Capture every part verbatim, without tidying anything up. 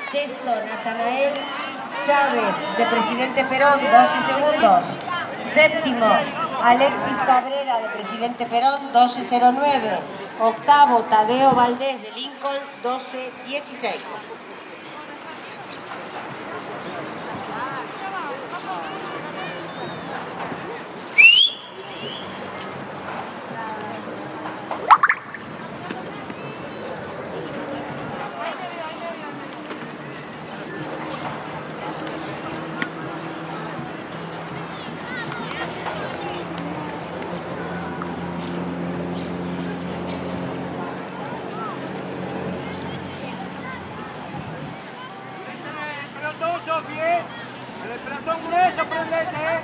Sexto, Natanael Chávez, de Presidente Perón, doce segundos. Séptimo, Alexis Cabrera, de Presidente Perón, doce cero nueve. Octavo, Tadeo Valdés, de Lincoln, doce dieciséis. Bien, el pelotón grueso, prendete, eh.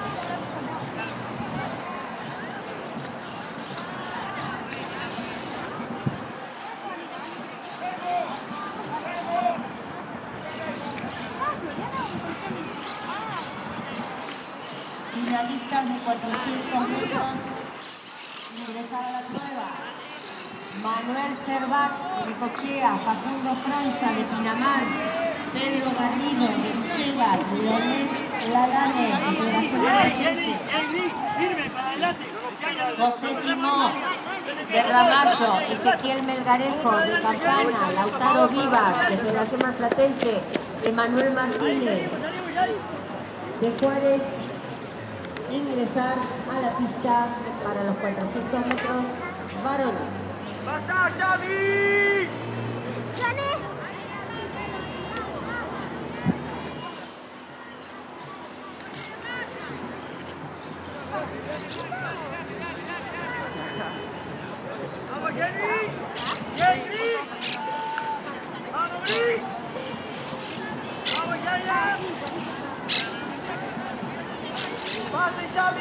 Finalistas de cuatrocientos metros, ingresar a la prueba. Manuel Cervat, de Necochea, Facundo Franza, de Pinamar, Pedro Garrido, de Villegas, Leonel Lalane, de Federación Marplatense, José Simón, de Ramallo, Ezequiel Melgarejo, de Campana, Lautaro Vivas, de Federación Marplatense, Emanuel Martínez, de Juárez, ingresar a la pista para los cuatrocientos metros varones. ¡Basta, Xavi! ¡Vamos, Jenny! ¡Jenny! ¡Vamos, Gris! ¡Vamos, Yaya! ¡Pase, Xavi,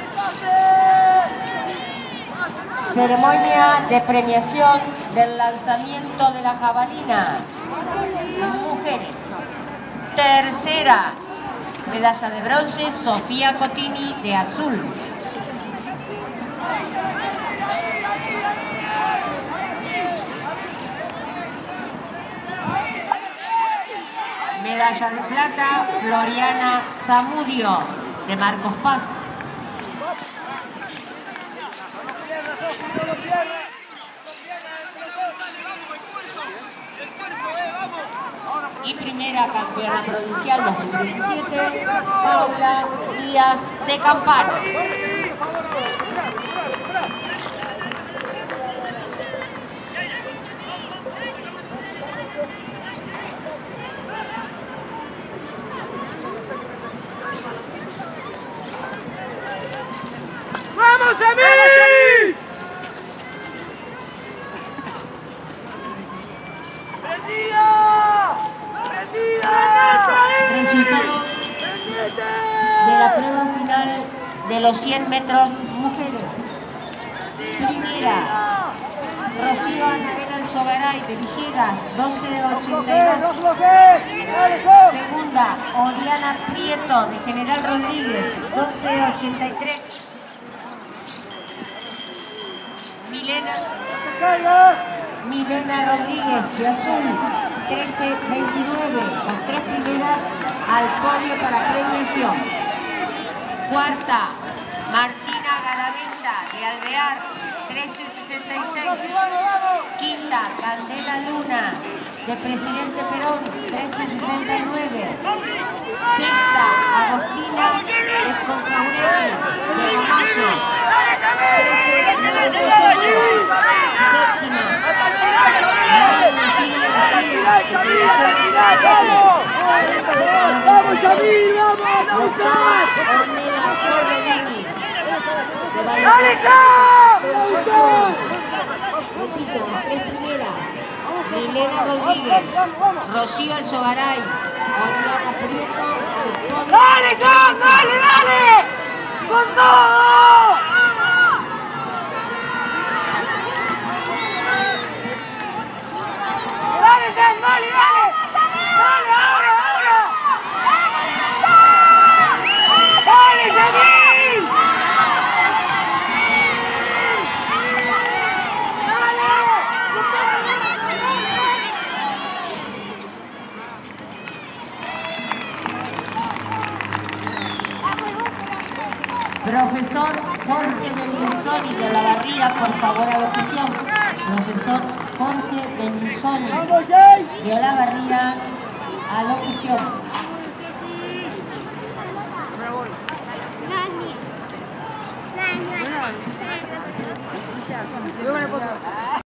pase! Ceremonia de premiación del lanzamiento de la jabalina. Mujeres. Tercera, medalla de bronce, Sofía Cotini, de azul. Medalla de plata, Floriana Zamudio, de Marcos Paz. Y primera campeona provincial dos mil diecisiete, Paula Díaz, de Campana. ¡Vamos, Emil! Resultado de la prueba final de los cien metros mujeres. Primera, Rocío Anabel Alzogaray, de Villegas, doce ochenta y dos. Segunda, Oriana Prieto, de General Rodríguez, doce ochenta y tres. Milena, Milena Rodríguez, de azul, trece veintinueve. Las tres primeras al podio para premiación. Cuarta, Martina Garaventa, de Alvear, trece sesenta y seis. Quinta, Candela Luna, de Presidente Perón, trece sesenta y nueve. Sexta, Agostina Esconcaurelli, de Ramallo, trece noventa y ocho. Séptima, Valentina García, de Federación. Octava, Ornella Corredini, de Valladolid. Repito, las tres primeras: Milena Rodríguez, Rocío Alzogaray, Oriana Prieto. ¡Dale, John! ¡Dale, dale! ¡Con todo! ¡Dale, John! ¡Dale, dale! ¡Dale, ahora, ahora! ¡Dale, Jamil! ¡Dale! Profesor Jorge Belinsoni de Olavarría, por favor, a locución. Profesor Jorge Belinsoni de Olavarría, a locución. Luego